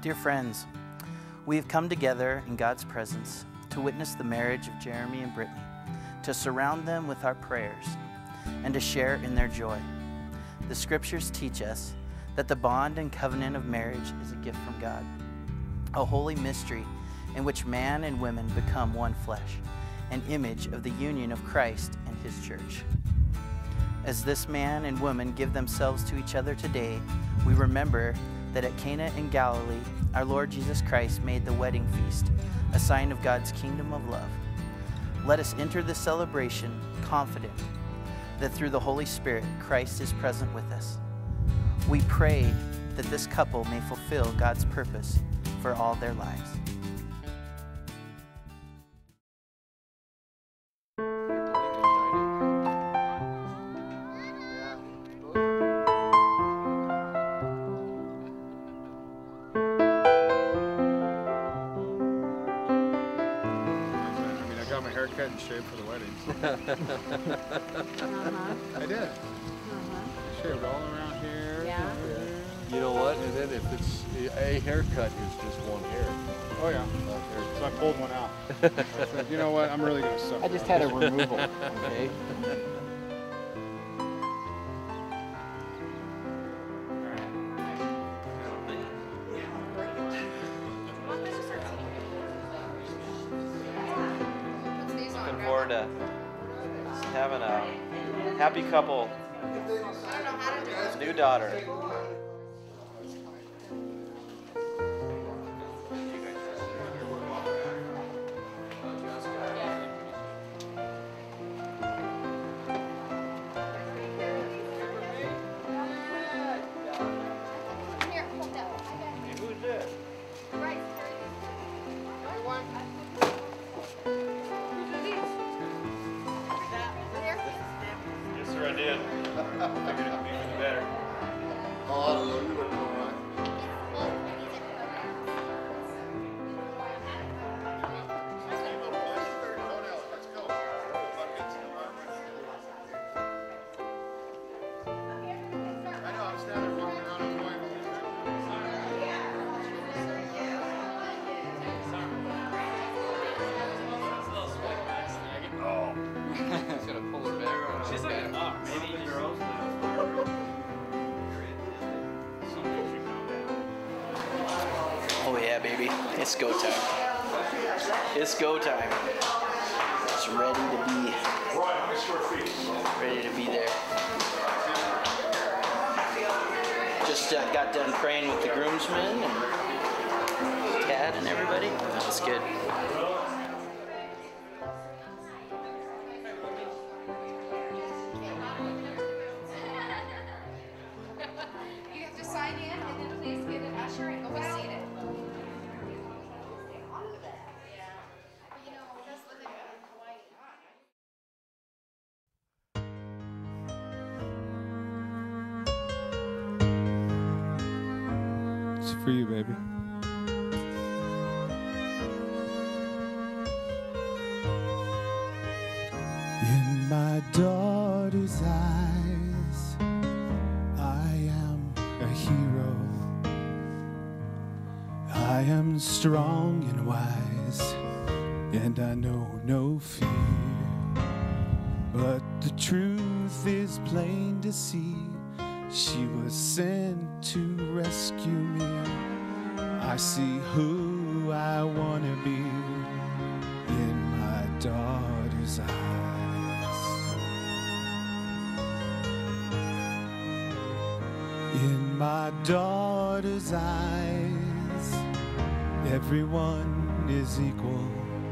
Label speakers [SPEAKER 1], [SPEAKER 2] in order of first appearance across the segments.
[SPEAKER 1] Dear friends, we have come together in God's presence to witness the marriage of Jeremy and Brittany, to surround them with our prayers, and to share in their joy. The scriptures teach us that the bond and covenant of marriage is a gift from God, a holy mystery in which man and women become one flesh, an image of the union of Christ and His church. As this man and woman give themselves to each other today, we remember that at Cana in Galilee, our Lord Jesus Christ made the wedding feast, a sign of God's kingdom of love. Let us enter this celebration confident that through the Holy Spirit, Christ is present with us. We pray that this couple may fulfill God's purpose for all their lives.
[SPEAKER 2] Cut and shaved for the wedding. I did. I shaved all around here.
[SPEAKER 3] Yeah.
[SPEAKER 4] You know what? And then if it's a haircut is just one hair.
[SPEAKER 2] Oh yeah. So I pulled one out. I said, you know what? I'm really gonna suffer.
[SPEAKER 1] I just had a removal. Okay.
[SPEAKER 5] Forward to having a happy couple, his new daughter. Who's this? Yes, sir, I did. Figured it would be for the better.
[SPEAKER 4] Oh, I don't know. You look all right.
[SPEAKER 1] Oh yeah, baby. It's go time. It's go time. It's ready to be there. Just got done praying with the groomsmen and Dad and everybody. That was good.
[SPEAKER 3] You have to sign in and then please get an usher and go seat it.
[SPEAKER 2] It's for you, baby. In my daughter's eyes, I am a hero. I am strong and wise, and I know no fear. But the truth is plain to see. She was sent to rescue me. I see who I want to be in my daughter's eyes. In my daughter's eyes, everyone is equal.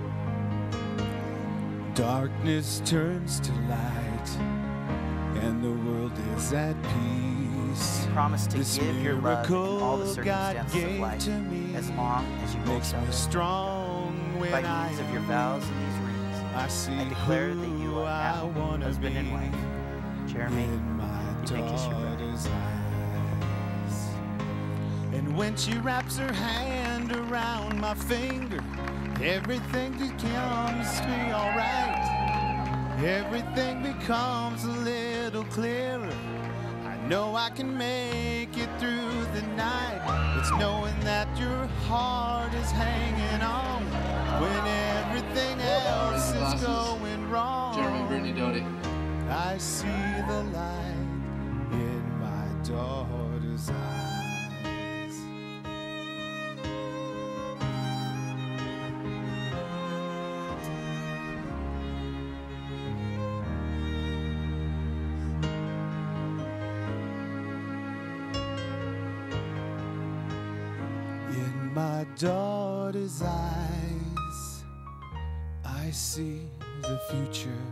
[SPEAKER 2] Darkness turns to light, and the world is at peace.
[SPEAKER 1] Promise to
[SPEAKER 2] This
[SPEAKER 1] give your love in all the
[SPEAKER 2] miracle
[SPEAKER 1] circumstances
[SPEAKER 2] God
[SPEAKER 1] of
[SPEAKER 2] gave
[SPEAKER 1] life,
[SPEAKER 2] to me
[SPEAKER 1] as long as you both
[SPEAKER 2] makes me
[SPEAKER 1] love Him.
[SPEAKER 2] strong when
[SPEAKER 1] By
[SPEAKER 2] I
[SPEAKER 1] means of your
[SPEAKER 2] am
[SPEAKER 1] vows
[SPEAKER 2] weak.
[SPEAKER 1] and these rings,
[SPEAKER 2] I see
[SPEAKER 1] I declare that you
[SPEAKER 2] who
[SPEAKER 1] are
[SPEAKER 2] I
[SPEAKER 1] now
[SPEAKER 2] wanna
[SPEAKER 1] husband and
[SPEAKER 2] be
[SPEAKER 1] wife. Jeremy,
[SPEAKER 2] in my
[SPEAKER 1] you may kiss your bride.
[SPEAKER 2] daughter's eyes. And when she wraps her hand around my finger, everything becomes to be alright. Everything becomes a little clearer. I know I can make it through the night. It's knowing that your heart is hanging on when everything else is going wrong.
[SPEAKER 6] Jeremy, Brittany, Doty.
[SPEAKER 2] I see the light in my daughter's eyes. In my daughter's eyes, I see the future,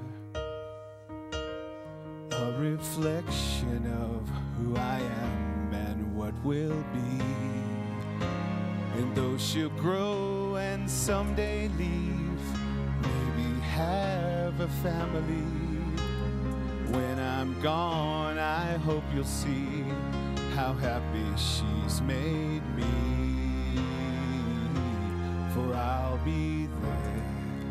[SPEAKER 2] a reflection of who I am and what will be. And though she'll grow and someday leave, maybe have a family, when I'm gone, I hope you'll see how happy she's made me. For I'll be there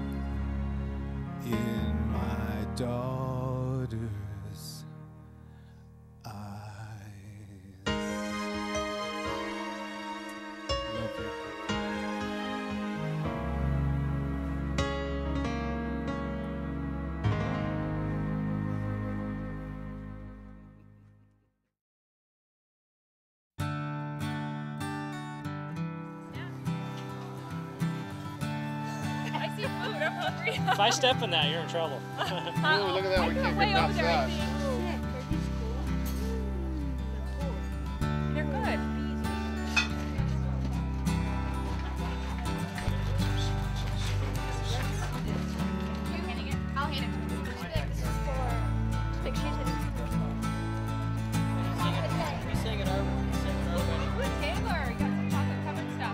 [SPEAKER 2] in my daughter's eyes. Love you.
[SPEAKER 3] I see food. I'm hungry.
[SPEAKER 7] If I step in that, you're in trouble.
[SPEAKER 4] Ooh, look at that. We can't
[SPEAKER 3] way
[SPEAKER 4] get
[SPEAKER 3] over
[SPEAKER 4] past
[SPEAKER 3] there. I
[SPEAKER 4] that.
[SPEAKER 3] think. They're good. I'll hand it to you.
[SPEAKER 7] We sing it over.
[SPEAKER 3] Taylor, you got some chocolate covered stuff.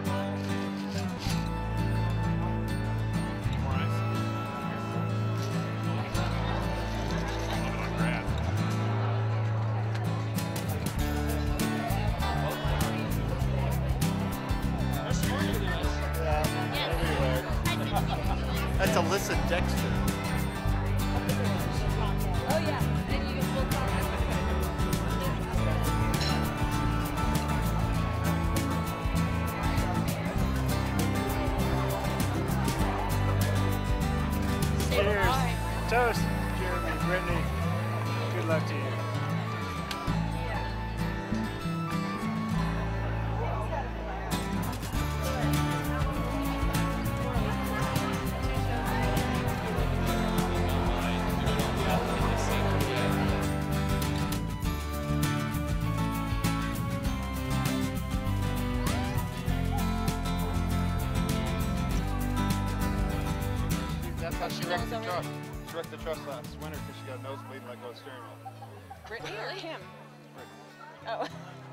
[SPEAKER 1] That's Alyssa Dexter.
[SPEAKER 3] Oh yeah, and you will talk.
[SPEAKER 7] Cheers. Toast, Jeremy, Brittany. Good luck to you.
[SPEAKER 4] That's how she wrecked the truck. She wrecked the truck last winter because she got a nosebleed and let go of the steering wheel.
[SPEAKER 8] Brittany or Kim? Oh.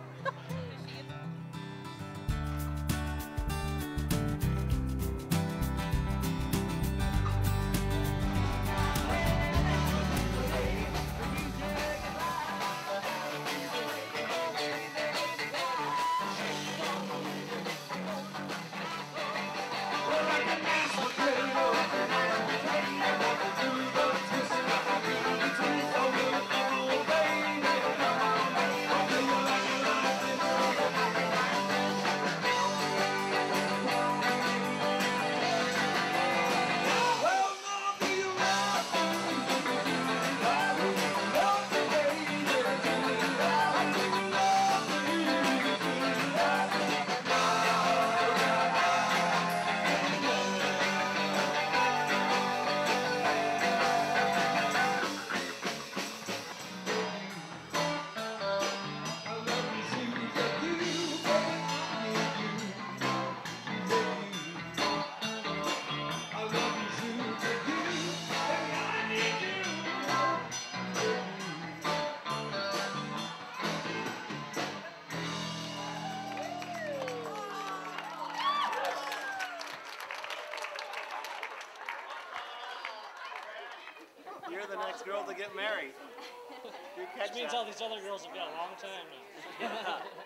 [SPEAKER 1] You're the next girl to get married.
[SPEAKER 7] Which means all these other girls have got a long time now.